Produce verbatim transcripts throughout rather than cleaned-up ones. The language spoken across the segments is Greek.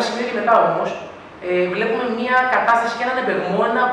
ένα σημείο και μετά όμως ε, βλέπουμε μια κατάσταση και έναν εμπεγμό, ένα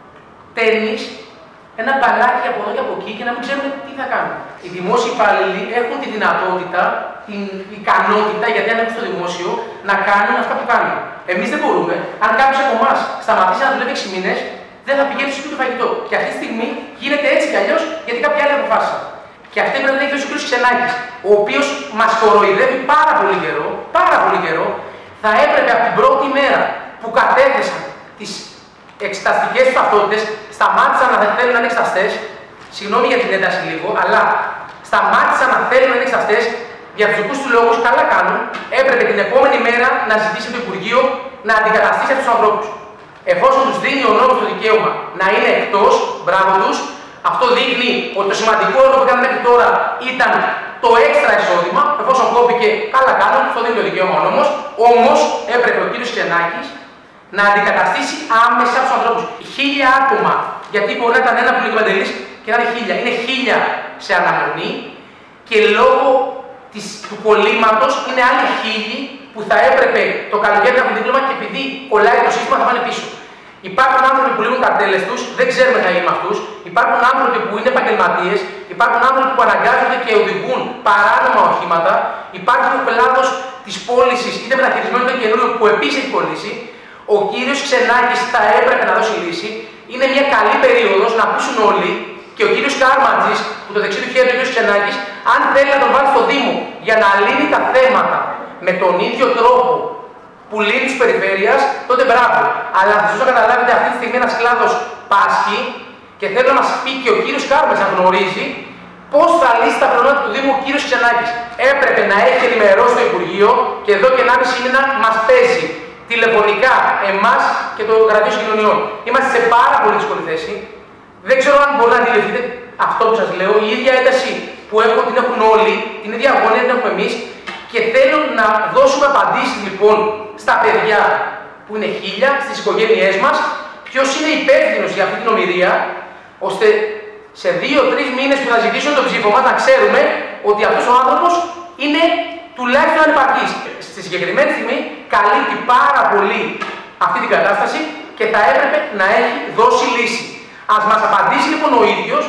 τένις, ένα μπαλάκι από εδώ και από εκεί και να μην ξέρουμε τι θα κάνουν. Οι δημόσιοι υπάλληλοι έχουν τη δυνατότητα, την ικανότητα, γιατί ανήκουν στο δημόσιο, να κάνουν αυτά που κάνουν. Εμείς δεν μπορούμε. Αν κάποιος από εμάς σταματήσει να δουλεύει έξι μήνες, δεν θα πηγαίνει στο σπίτι του φαγητό. Και αυτή τη στιγμή γίνεται έτσι κι αλλιώς, γιατί κάποιοι άλλοι αποφάσισαν. Και αυτή πρέπει να έχει δώσει ο κ. Ξενάκης, ο οποίος μας κοροϊδεύει πάρα πολύ καιρό, πάρα πολύ καιρό, θα έπρεπε από την πρώτη μέρα που κατέθεσαν τις εξεταστικές του ταυτότητες, σταμάτησαν να θέλουν να είναι εξεταστές, συγγνώμη για την ένταση λίγο, αλλά σταμάτησαν να θέλουν να είναι εξεταστές για τους δικούς του λόγους, καλά κάνουν, έπρεπε την επόμενη μέρα να ζητήσει το Υπουργείο να αντικαταστήσει αυτούς τους ανθρώπους. Εφόσον τους δίνει ο νόμος το δικαίωμα να είναι εκτός, μπράβο τους, αυτό δείχνει ότι το σημαντικό έργο που έκαναν μέχρι τώρα ήταν το έξτρα εισόδημα, εφόσον κόπηκε, καλά κάνουν, αυτό δίνει το δικαίωμα ο νόμος, όμως έπρεπε ο κ. Ξενάκης να αντικαταστήσει άμεσα τους ανθρώπους. Χίλια άτομα, γιατί μπορεί να ήταν ένα που είναι και να είναι χίλια. Είναι χίλια σε αναμονή και λόγω της, του κολλήματος είναι άλλοι χίλιοι που θα έπρεπε το καλοκαίρι να έχουν δίπλωμα και επειδή κολλάει το σύστημα θα πάνε πίσω. Υπάρχουν άνθρωποι που λύγουν τα τέλες τους, δεν ξέρουμε τι θα γίνει με αυτούς. Υπάρχουν άνθρωποι που είναι επαγγελματίες, υπάρχουν άνθρωποι που αναγκάζονται και οδηγούν παράνομα οχήματα. Υπάρχει ο κλάδος της πώλησης, είτε μεταχειρισμένο είτε καινούριο, που επίσης έχει κολλήσει. Ο κύριος Ξενάκης θα έπρεπε να δώσει λύση. Είναι μια καλή περίοδος να ακούσουν όλοι και ο κύριος Κάρματζης, που το δεξί του χέρι του κύριος Ξενάκης, αν θέλει να τον βάλει στο Δήμο για να λύνει τα θέματα με τον ίδιο τρόπο που λύνει της περιφέρειας, τότε μπράβο. Αλλά θα σας να καταλάβετε αυτή τη στιγμή ένας κλάδος πάσχει και θέλω να μας πει και ο κύριος Κάρματζης να γνωρίζει πώς θα λύσει τα προβλήματα του Δήμου ο κύριος Ξενάκης. Έπρεπε να έχει ενημερώσει το Υπουργείο και εδώ και ενάμιση μήνα μας παίζει τηλεφωνικά εμάς και το Γραφείο Συγκοινωνιών. Είμαστε σε πάρα πολύ δύσκολη θέση. Δεν ξέρω αν μπορεί να αντιληφθείτε αυτό που σας λέω. Η ίδια ένταση που έχω, την έχουν όλοι, την ίδια αγωνία την έχουμε εμείς. Και θέλω να δώσουμε απαντήσεις λοιπόν στα παιδιά που είναι χίλια, στις οικογένειές μας, ποιος είναι υπεύθυνος για αυτή την ομηρία, ώστε σε δύο-τρεις μήνες που θα ζητήσουν το ψήφο μας να ξέρουμε ότι αυτός ο άνθρωπος είναι τουλάχιστον ανεπαρκής. Στη συγκεκριμένη στιγμή καλύπτει πάρα πολύ αυτή την κατάσταση και θα έπρεπε να έχει δώσει λύση. Ας μας απαντήσει λοιπόν ο ίδιος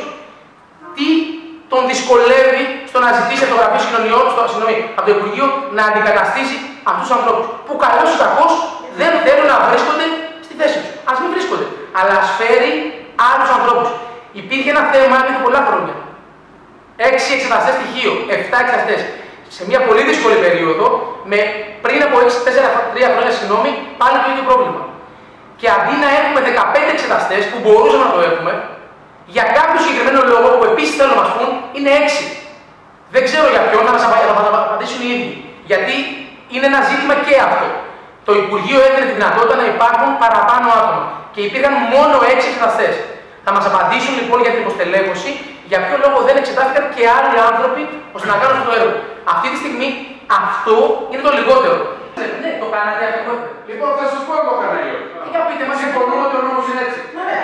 τι τον δυσκολεύει στο να ζητήσει από το Γραφείο Συγκοινωνιών, στο, συγγνώμη, από το Υπουργείο να αντικαταστήσει αυτούς τους ανθρώπους. Που καλώς ή κακώς δεν θέλουν να βρίσκονται στη θέση τους. Ας μην βρίσκονται, αλλά ας φέρει άλλους ανθρώπους. Υπήρχε ένα θέμα εδώ πολλά χρόνια. Έξι εξεταστές στοιχείο, εφτά εξεταστές. Σε μια πολύ δύσκολη περίοδο, με πριν από έξι τέσσερα τρία χρόνια, συγγνώμη, πάλι το ίδιο πρόβλημα. Και αντί να έχουμε δεκαπέντε εξεταστές που μπορούσαμε να το έχουμε, για κάποιο συγκεκριμένο λόγο που επίσης θέλουν να μας πούν, είναι έξι. Δεν ξέρω για ποιον, θα μας απαντήσουν οι ίδιοι. Γιατί είναι ένα ζήτημα και αυτό. Το Υπουργείο έδινε τη δυνατότητα να υπάρχουν παραπάνω άτομα. Και υπήρχαν μόνο έξι εξεταστές. Θα μας απαντήσουν λοιπόν για την υποστελέχωση, για ποιο λόγο δεν εξετάστηκαν και άλλοι άνθρωποι ώστε να κάνουν αυτό το έργο. Αυτή τη στιγμή αυτό είναι το λιγότερο. Ναι, το κάνατε αυτό που έπρεπε. Λοιπόν, θα σας πω εγώ κανένα. Για πείτε μας, συμφωνούμε ότι ο νόμος είναι έτσι. Ναι,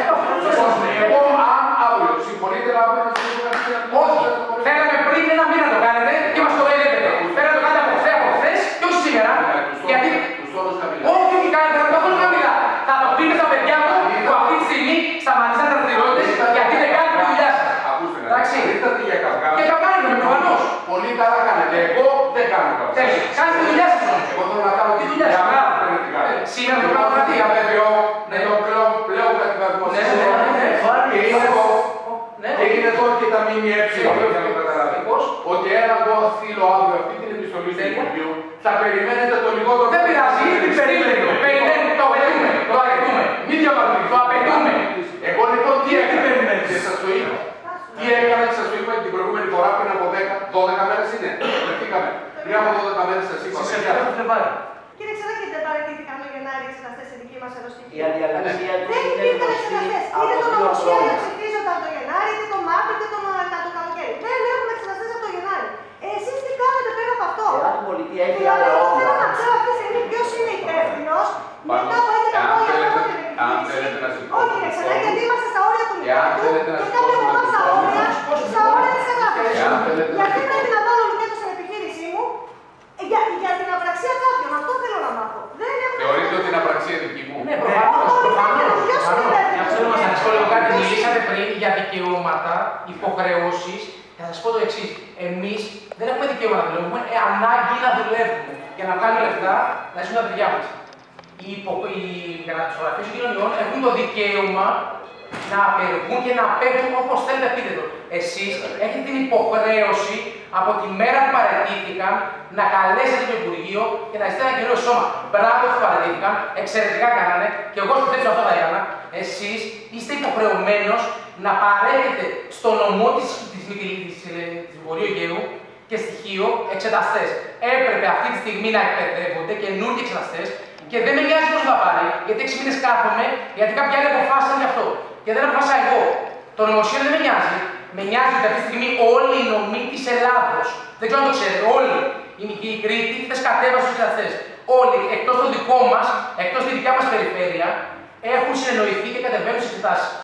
εγώ αν αύριο συμφωνείτε να αύριο να συμφωνείτε. όχι, θέλαμε πριν ένα μήνα το κάνετε και μας το έλεγετε. Θέλετε να το κάνετε από χθες, από χθες και όχι σήμερα. Γιατί. Όχι, όχι, κάνετε το καθόλου χαμηλά. Θα το πείτε στα παιδιά μου που αυτή τη στιγμή σταματήσαν τα δραστηριότητες γιατί δεν κάνετε τη δουλειά σας. Εντάξει, ήρθατε για καυγά. Και το κάνετε με προφανώς. Πολύ καλά κάνετε. Εγώ δεν κάνω καυγά. Κάνετε τη δουλειά σας. Εγώ θέλω να κάνω τη δουλειά σας. Σήμερα το κάνω κάτι. Με το πλέον κατηγορικό. Και είναι τώρα και τα ΜΜΕ για να καταλάβει. Ότι ένα εγώ στείλω αύριο αυτή την επιστολή του Υπουργείου, θα περιμένετε το λιγότερο. Δεν πειράζει, ήδη περιμένουμε. Περιμένουμε, το απαιτούμε. Το απαιτούμε. Μην διαβάζουμε, το απαιτούμε. Εγώ λοιπόν τι έκανα και σας το είπα. Τι έκανα και σας το είπα την προηγούμενη φορά πριν από δέκα δώδεκα μέρες είναι. Βρεθήκαμε. Πριν από δώδεκα μέρες σας είπα. Κύριε Ξενάκη, δεν παρατήθηκαν το Γενάρη εξεταστές σε δική μας εδώ στοιχεία. Η αδιαλαξία του δεν υπήρχαν εξεταστές. Είτε το νομοσχέδιο ψηφίζονταν το Γενάρη, είτε το Μάρτιο, είτε το καλοκαίρι. Δεν έχουμε εξεταστές από το Γενάρη. Εσείς τι κάνετε πέρα από αυτό. Εάν η πολιτεία έχει δηλαδή, άλλα εγώ θέλω όνειρα. να ξέρω αυτή τη στιγμή ποιος είναι υπεύθυνος μετά από έντεκα χρόνια από την επιχείρηση. Όχι, κύριε Ξενάκη, γιατί είμαστε στα όρια του λιγότερου και κάποιοι από εμάς στα όρια, στα όρια της αγάπης. Γιατί πρέπει να βάλω λιγότερο στην επιχείρησή μου για, για την απραξία κάποιων. Αυτό θέλω να μάθω. Εμείς δεν έχουμε δικαίωμα να δουλεύουμε, έχουμε ανάγκη να δουλεύουμε για να βγάλουμε λεφτά να ζήσουμε τα παιδιά μας. Οι, υπο... οι γραφειογραφίες των κοινωνιών έχουν το δικαίωμα να απεργούν και να απέχουν όπως θέλετε πείτε το. Εσείς έχετε την υποχρέωση από τη μέρα που παραιτήθηκαν να καλέσετε το Υπουργείο και να ζητήσετε ένα καινούριο σώμα. Μπράβο που παραιτήθηκαν, εξαιρετικά κάνανε και εγώ στο θέσω αυτό, Δαϊάννα. Εσείς είστε υποχρεωμένος να παρέχετε στο νομό της, της, της, της Βορείου Αιγαίου και στοιχείο εξεταστές. Έπρεπε αυτή τη στιγμή να εκπαιδεύονται καινούργιοι εξεταστές και δεν με νοιάζει πώς θα πάρει, γιατί έξι μήνες κάθομαι, γιατί κάποιοι άλλοι αποφάσισαν γι' αυτό. Και δεν αποφάσισα εγώ. Το νομοσχέδιο δεν με νοιάζει. Με νοιάζει ότι αυτή τη στιγμή όλοι οι νομοί της Ελλάδος, δεν ξέρω αν το ξέρετε, όλοι οι Κρήτη χθες κατέβασαν στους εξεταστές. Όλοι, εκτός το δικό μας, εκτός τη δικιά μας περιφέρεια, έχουν συνεννοηθεί και κατεβαίνουν στις εξετάσεις.